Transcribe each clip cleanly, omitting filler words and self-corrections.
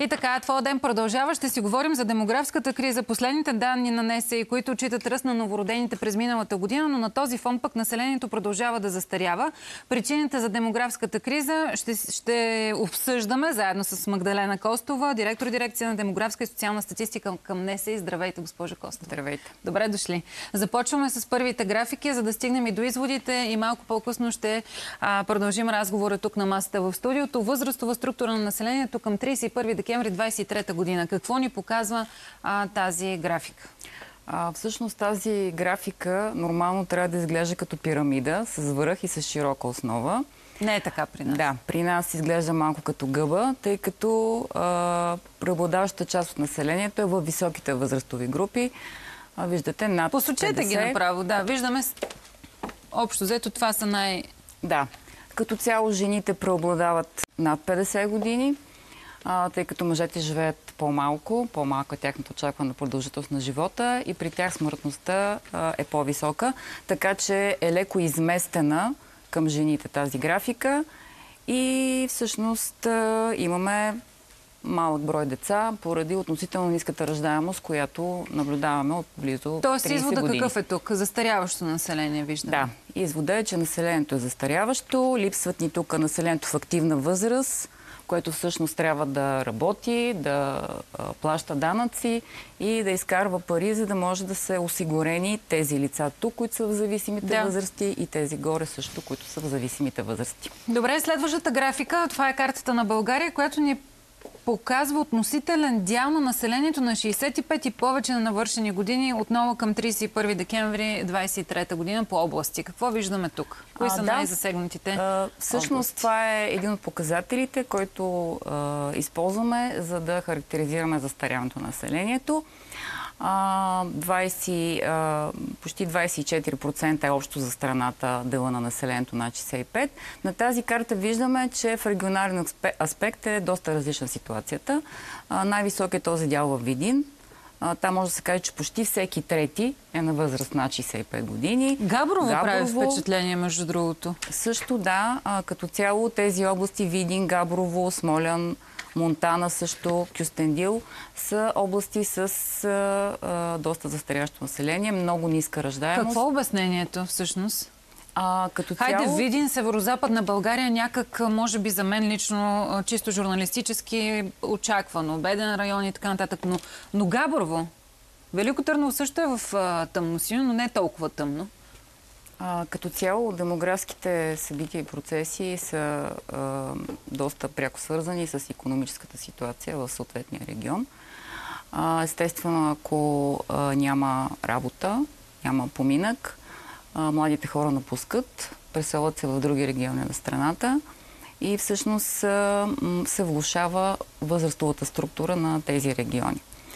И така, твоя ден продължава. Ще си говорим за демографската криза. Последните данни на НСИ, които отчитат ръст на новородените през миналата година, но на този фон пък населението продължава да застарява. Причините за демографската криза ще обсъждаме заедно с Магдалена Костова, директор дирекция на демографска и социална статистика към НСИ. Здравейте, госпожа Костова. Здравейте. Добре дошли. Започваме с първите графики, за да стигнем и до изводите, и малко по-късно ще продължим разговора тук на масата в студиото. Възрастова структура на населението към 31 декември 2023 година. Какво ни показва тази графика? Всъщност тази графика нормално трябва да изглежда като пирамида с връх и с широка основа. Не е така при нас. Да, при нас изглежда малко като гъба, тъй като преобладаващата част от населението е във високите възрастови групи. Виждате над 50. Посочете ги направо, да. Виждаме общо взето това са Да, като цяло жените преобладават над 50 години, тъй като мъжете живеят по-малко, по-малка е тяхната очаквана продължителност на живота и при тях смъртността е по-висока, така че е леко изместена към жените тази графика и всъщност имаме малък брой деца поради относително ниската раждаемост, която наблюдаваме от близо 30 години. Тоест извода какъв е тук? Застаряващо население виждаме. Да, извода е, че населението е застаряващо, липсват ни тук населението в активна възраст, което всъщност трябва да работи, да плаща данъци и да изкарва пари, за да може да се осигурени тези лица тук, които са в зависимите възрасти и тези горе също, които са в зависимите възрасти. Добре, следващата графика, това е картата на България, която ни показва относителен дял на населението на 65 и повече на навършени години, отново към 31 декември 2023 година по области. Какво виждаме тук? Кои са най-засегнатите Всъщност това е един от показателите, който използваме, за да характеризираме застаряването на населението. Почти 24% е общо за страната дела на населението на 65. На тази карта виждаме, че в регионален аспект е доста различна ситуацията. Най-висок е този дял във Видин. Там може да се каже, че почти всеки трети е на възраст над 65 години. Габрово прави впечатление, между другото. Също да, като цяло тези области Видин, Габрово, Смолян, Монтана също, Кюстендил са области с доста застарящо население, много ниска раждаемост. Какво е обяснението всъщност? Като Хайде, Видин, северо-западна България, някак, може би за мен лично, чисто журналистически очаквано, беден район и така нататък, но Габрово, Велико Търново също е в тъмно синьо, но не е толкова тъмно. Като цяло, демографските събития и процеси са доста пряко свързани с икономическата ситуация в съответния регион. Естествено, ако няма работа, няма поминък, младите хора напускат, преселват се в други региони на страната и всъщност се влошава възрастовата структура на тези региони.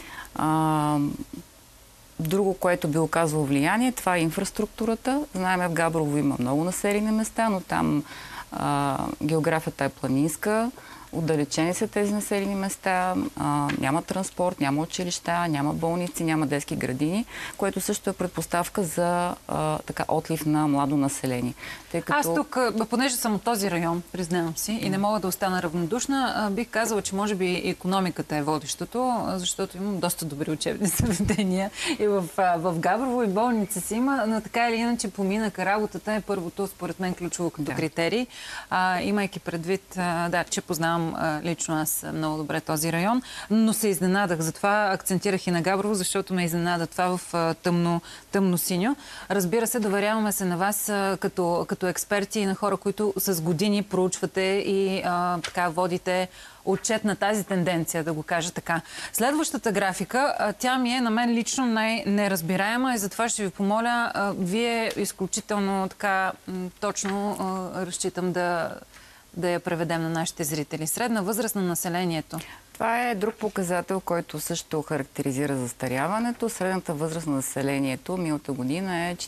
Друго, което би оказало влияние, това е инфраструктурата. Знаем, в Габрово има много населени места, но там географията е планинска, отдалечени са тези населени места, няма транспорт, няма училища, няма болници, няма детски градини, което също е предпоставка за отлив на младо население. Аз тук, понеже съм от този район, признавам си, и не мога да остана равнодушна, бих казала, че може би икономиката е водещото, защото имам доста добри учебни заведения и в Габрово, и болници си има, но така или иначе поминъка, работата е първото, според мен, ключово като критерий, имайки предвид, че познавам лично аз много добре този район, но се изненадах. Затова акцентирах и на Габрово, защото ме изненада това в тъмно-синьо. Разбира се, доверяваме се на вас като експерти и на хора, които с години проучвате и водите отчет на тази тенденция, да го кажа така. Следващата графика, тя ми е на мен лично най-неразбираема и затова ще ви помоля, вие изключително точно разчитам да я преведем на нашите зрители. Средна възраст на населението. Това е друг показател, който също характеризира застаряването. Средната възраст на населението миналата година е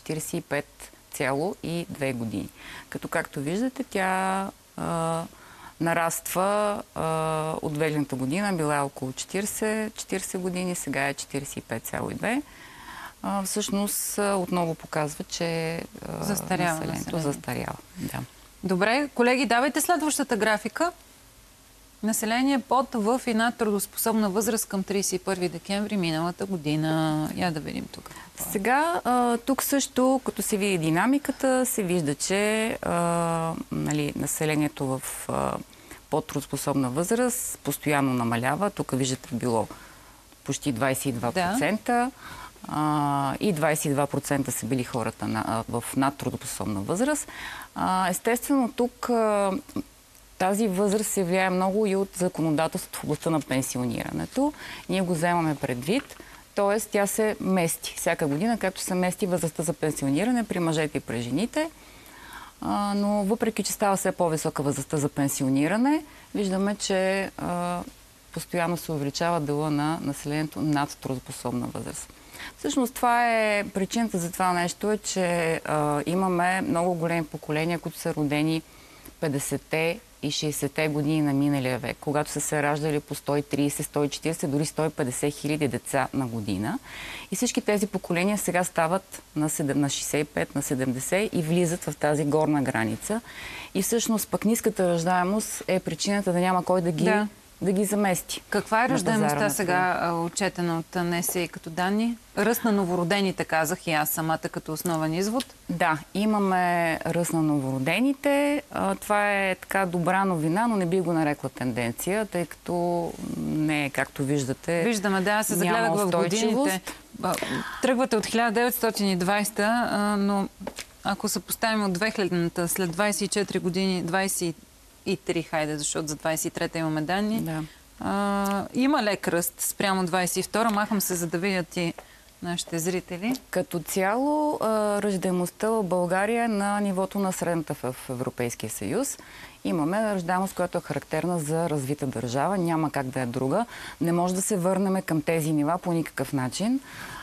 45,2 години. Както виждате, тя нараства от 2000 година, била е около 40 години, сега е 45,2. Всъщност отново показва, че населението застарява. Да. Добре, колеги, давайте следващата графика. Население под, в и над трудоспособна възраст към 31 декември миналата година. Я да видим тук. Сега, тук също, като се види динамиката, се вижда, че нали, населението в под трудоспособна възраст постоянно намалява. Тук виждате било почти 22%. Да. И 22% са били хората в над трудоспособна възраст. Естествено, тук тази възраст се влияе много и от законодателството в областта на пенсионирането. Ние го вземаме предвид, т.е. тя се мести всяка година, както се мести възрастта за пенсиониране при мъжете и при жените. Но въпреки, че става все по-висока възрастта за пенсиониране, виждаме, че постоянно се увеличава дела на населението над трудоспособна възраст. Всъщност това е причината за това нещо, е, че имаме много големи поколения, които са родени 50-те и 60-те години на миналия век, когато са се раждали по 130, 140, дори 150 хиляди деца на година. И всички тези поколения сега стават на 65, на 70 и влизат в тази горна граница. И всъщност пък ниската раждаемост е причината да няма кой да ги замести. Каква е раждаемостта сега отчетена от НСИ като данни? Ръст на новородените, казах и аз самата като основен извод. Да, имаме ръст на новородените. Това е така добра новина, но не би го нарекла тенденция, тъй като не е, както виждате. Виждаме, да, се загледах в годините. Тръгвате от 1920, но ако се поставим от 2000-та, след 24 години, 23, хайде, защото за 23-та имаме данни. Да. Има лек ръст спрямо 22-та. Махам се, за да видят и нашите зрители. Като цяло, раждаемостта в България е на нивото на средната в Европейския съюз. Имаме раждаемост, която е характерна за развита държава. Няма как да е друга. Не може да се върнем към тези нива по никакъв начин.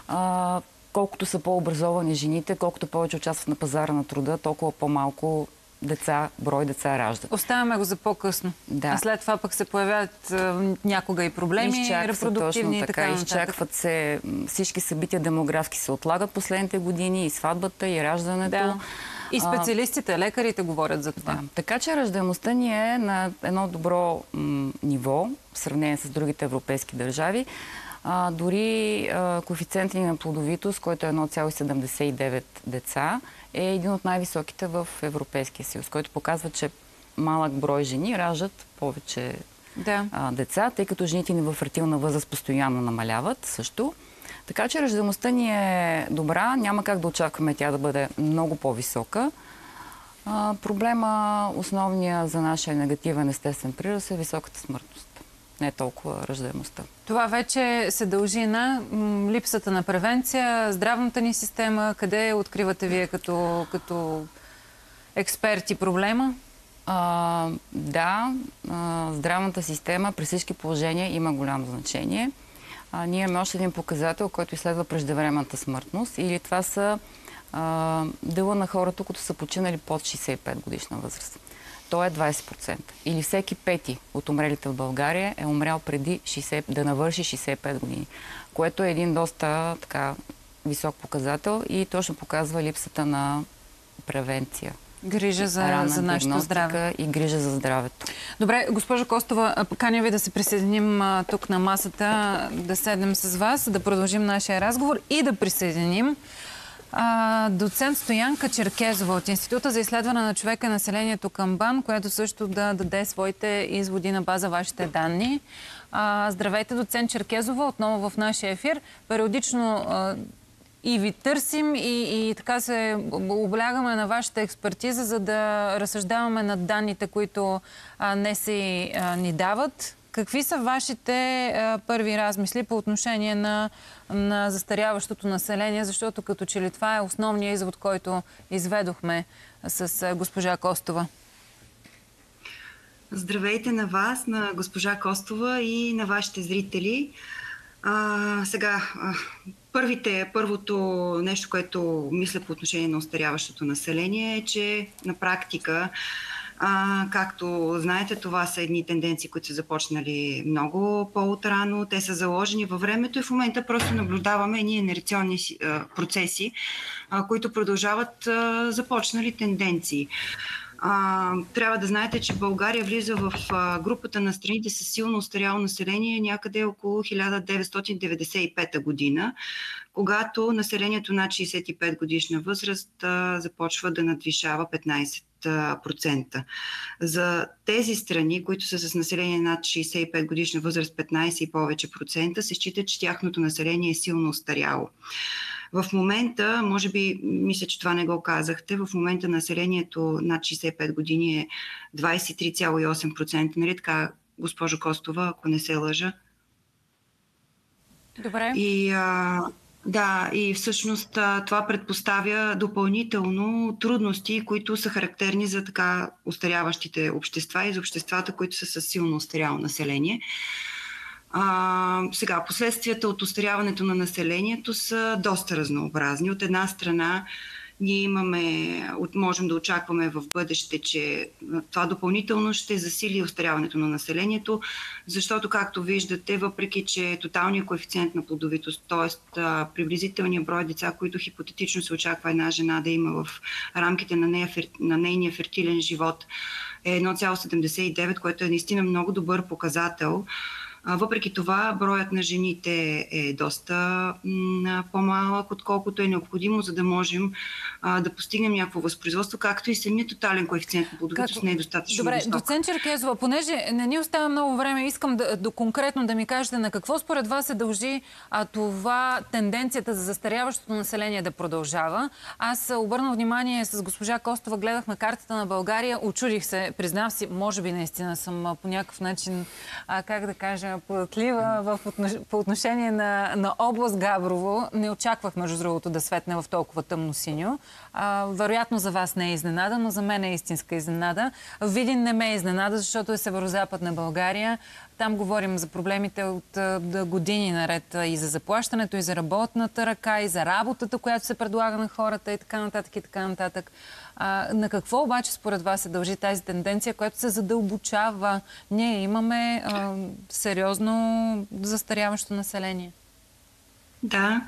Колкото са по-образовани жените, колкото повече участват на пазара на труда, толкова по-малко брой деца раждат. Оставяме го за по-късно. Да. А след това пък се появяват някога и проблеми, репродуктивни и така. Изчакват се, всички събития демографски се отлагат последните години, и сватбата, и раждането. Да. И специалистите, лекарите говорят за това. Да. Така че раждаемостта ни е на едно добро ниво, в сравнение с другите европейски държави. Дори коефициентът ни на плодовитост, който е 1,79 деца, е един от най-високите в Европейския съюз, който показва, че малък брой жени раждат повече деца, тъй като жените ни в фертилна възраст постоянно намаляват също. Така че раждаемостта ни е добра, няма как да очакваме тя да бъде много по-висока. Проблема, основния за нашия негативен естествен прираст, е високата смъртност. Не толкова раждаемостта. Това вече се дължи на липсата на превенция, здравната ни система. Къде откривате вие като експерти проблема? Здравната система при всички положения има голямо значение. Ние имаме още един показател, който изследва преждевременната смъртност, или това са дела на хората, които са починали под 65 годишна възраст. То е 20%. Или всеки пети от умрелите в България е умрял преди да навърши 65 години, което е един доста висок показател и точно показва липсата на превенция. Грижа за нашето здраве. И грижа за здравето. Добре, госпожо Костова, каня ви да се присъединим тук на масата, да седнем с вас, да продължим нашия разговор и да присъединим доцент Стоянка Черкезова от Института за изследване на човека и населението към БАН, която също да даде своите изводи на база вашите данни. Здравейте, доцент Черкезова, отново в нашия ефир. Периодично и ви търсим и така се облягаме на вашата експертиза, за да разсъждаваме над данните, които НСИ ни дават. Какви са вашите първи размисли по отношение на застаряващото население, защото като че ли това е основният извод, който изведохме с госпожа Костова? Здравейте на вас, на госпожа Костова и на вашите зрители. Първото нещо, което мисля по отношение на остаряващото население е, че на практика, както знаете, това са едни тенденции, които са започнали много по-отрано. Те са заложени във времето и в момента просто наблюдаваме едни инерционни процеси, които продължават започнали тенденции. Трябва да знаете, че България влиза в групата на страните с силно устаряло население някъде около 1995 година, когато населението над 65 годишна възраст започва да надвишава 15%. За тези страни, които са с население над 65 годишна възраст 15 и повече процента, се счита, че тяхното население е силно устаряло. В момента, може би, мисля, че това не го казахте, в момента населението над 65 години е 23,8%. Нали така, госпожо Костова, ако не се лъжа? Добре. Да, и всъщност това предпоставя допълнително трудности, които са характерни за така устаряващите общества и за обществата, които са с силно устаряло население. Сега, последствията от устаряването на населението са доста разнообразни. От една страна, ние можем да очакваме в бъдеще, че това допълнително ще засили устаряването на населението, защото, както виждате, въпреки че тоталният коефициент на плодовитост, т.е. приблизителният брой деца, които хипотетично се очаква една жена да има в рамките на нейния фертилен живот, е 1,79, което е наистина много добър показател. Въпреки това, броят на жените е доста по-малък, отколкото е необходимо, за да можем да постигнем някакво възпроизводство, както и самият тотален коефициент на плодовитост не е достатъчно Добре, висок. доцент Черкезова, понеже не ни остава много време, искам конкретно да ми кажете на какво според вас се дължи това тенденцията за застаряващото население да продължава. Аз обърнах внимание с госпожа Костова, гледахме картата на България, очудих се, признав си, може би наистина съм по някакъв начин, как да кажа, податлива по отношение на област Габрово. Не очаквах, между другото, да светне в толкова тъмно-синьо. Вероятно за вас не е изненада, но за мен е истинска изненада. Видин не ме е изненада, защото е северо-западна България. Там говорим за проблемите от години наред и за заплащането, и за работната ръка, и за работата, която се предлага на хората и така нататък, и така нататък. На какво обаче според вас се дължи тази тенденция, която се задълбочава? Ние имаме сериозно застаряващо население. Да,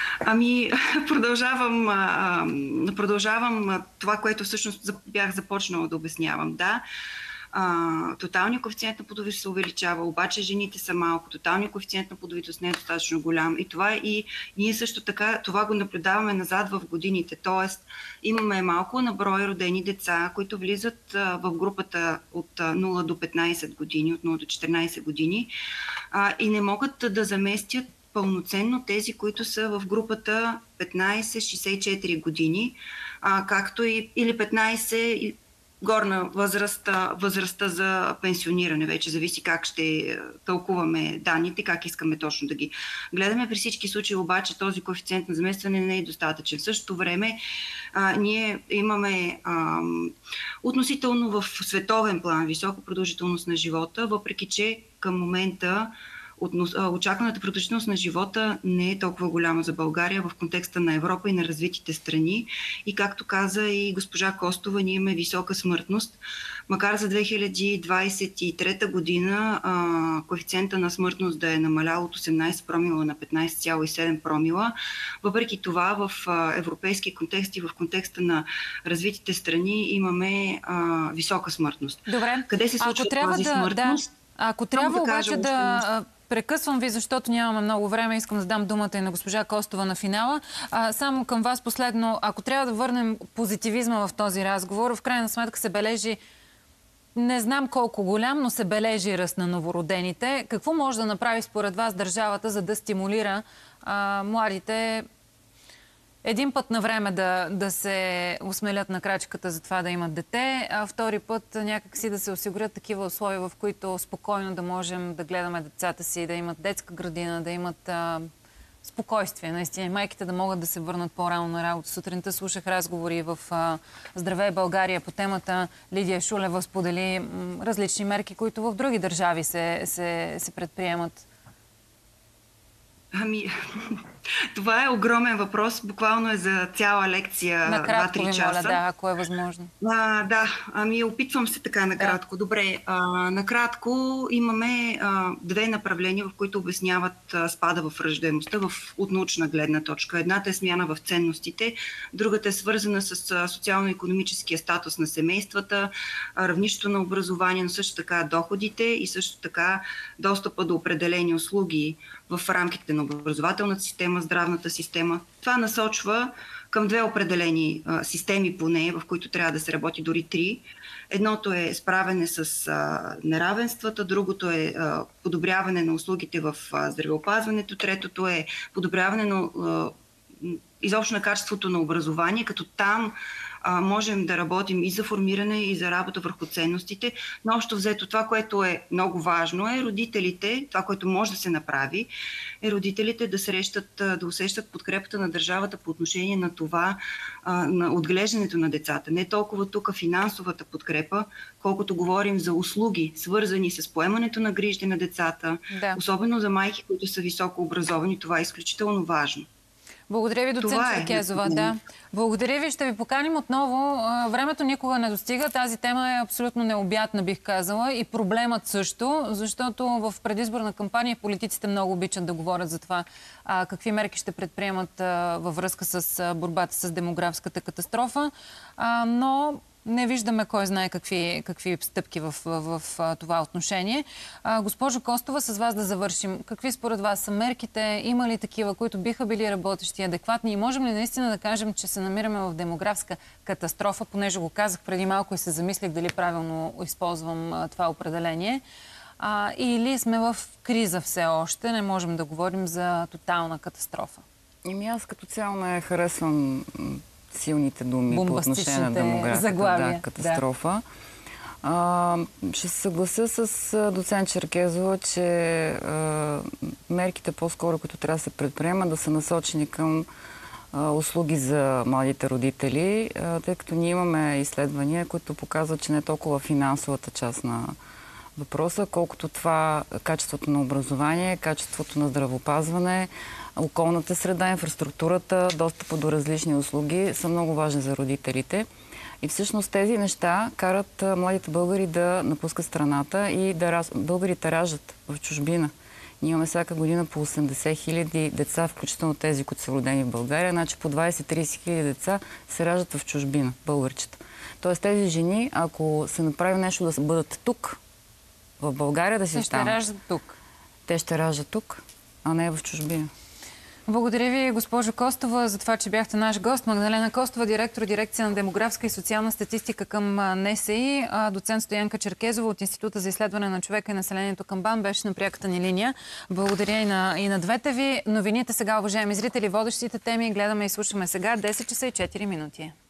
продължавам това, което всъщност бях започнала да обяснявам. Да, тоталният коефициент на плодовитост се увеличава, обаче жените са малко. Тоталният коефициент на плодовитост не е достатъчно голям. И ние също така това го наблюдаваме назад в годините. Тоест, имаме малко на брой родени деца, които влизат в групата от 0 до 15 години, от 0 до 14 години и не могат да заместят пълноценно тези, които са в групата 15-64 години, както или 15 горна възрастта за пенсиониране. Вече зависи как ще тълкуваме данните, как искаме точно да ги гледаме. При всички случаи обаче този коефициент на заместване не е достатъчен. В същото време ние имаме относително в световен план висока продължителност на живота, въпреки че към момента очакваната продължителност на живота не е толкова голяма за България в контекста на Европа и на развитите страни. И както каза и госпожа Костова, ние имаме висока смъртност. Макар за 2023 година коефициента на смъртност да е намалял от 18 промила на 15,7 промила, въпреки това в европейски контекст и в контекста на развитите страни имаме висока смъртност. Добре. Къде се случва тази смъртност? Ако трябва обаче да прекъсвам ви, защото нямаме много време, искам да дам думата и на госпожа Костова на финала. Само към вас последно, ако трябва да върнем позитивизма в този разговор, в крайна сметка се бележи, не знам колко голям, но се бележи ръст на новородените. Какво може да направи според вас държавата, за да стимулира младите един път на време да се осмелят на крачката за това да имат дете, а втори път някакси да се осигурят такива условия, в които спокойно да можем да гледаме децата си, да имат детска градина, да имат спокойствие, наистина. Майките да могат да се върнат по-рано на работа. Сутринта слушах разговори в Здравей България по темата. Лидия Шулева сподели различни мерки, които в други държави се предприемат. Това е огромен въпрос. Буквално е за цяла лекция, Накратко 2-3 ви часа. моля, да, ако е възможно. Да, опитвам се така накратко. Да. Добре, накратко имаме две направления, в които обясняват спада в раждаемостта от научна гледна точка. Едната е смяна в ценностите, другата е свързана с социално-икономическия статус на семействата, равнището на образование, но също така доходите и също така достъпа до определени услуги в рамките на образователната система, здравната система. Това насочва към две определени системи поне, в които трябва да се работи, дори три. Едното е справяне с неравенствата, другото е подобряване на услугите в здравеопазването, третото е подобряване на изобщо на качеството на образование, като там можем да работим и за формиране, и за работа върху ценностите. Но общо взето това, което е много важно, е родителите, това, което може да се направи, е родителите да усещат подкрепата на държавата по отношение на това, на отглеждането на децата. Не толкова тук финансовата подкрепа, колкото говорим за услуги, свързани с поемането на грижите на децата, особено за майки, които са високо образовани. Това е изключително важно. Благодаря ви, доцент Черкезова. Да. Благодаря ви. Ще ви поканим отново. Времето никога не достига. Тази тема е абсолютно необятна, бих казала. И проблемът също, защото в предизборна кампания политиците много обичат да говорят за това какви мерки ще предприемат във връзка с борбата с демографската катастрофа. Но не виждаме кой знае какви стъпки в това отношение. Госпожо Костова, с вас да завършим. Какви според вас са мерките? Има ли такива, които биха били работещи, адекватни? И можем ли наистина да кажем, че се намираме в демографска катастрофа, понеже го казах преди малко и се замислих дали правилно използвам това определение? Или сме в криза все още? Не можем да говорим за тотална катастрофа. Аз като цяло не харесвам силните думи по отношение на демографската катастрофа. Да. Ще се съглася с доцент Черкезова, че мерките по-скоро, които трябва да се предприемат, да са насочени към услуги за младите родители, тъй като ние имаме изследвания, които показват, че не е толкова финансовата част на въпроса, колкото това качеството на образование, качеството на здравеопазване, околната среда, инфраструктурата, достъпа до различни услуги са много важни за родителите. И всъщност тези неща карат младите българи да напускат страната и българите раждат в чужбина. Ние имаме всяка година по 80 хиляди деца, включително тези, които са родени в България, значи по 20-30 хиляди деца се раждат в чужбина, българчета. Тоест тези жени, ако се направи нещо да бъдат тук, в България да си станат. Те ще раждат тук. Те ще раждат тук, а не в чужбина. Благодаря ви, госпожо Костова, за това, че бяхте наш гост. Магдалена Костова, директор дирекция на демографска и социална статистика към НСИ. Доцент Стоянка Черкезова от Института за изследване на човека и населението към БАН беше на пряката ни линия. Благодаря и на двете ви. Новините сега, уважаеми зрители, водещите теми гледаме и слушаме сега. 10 часа и 4 минути.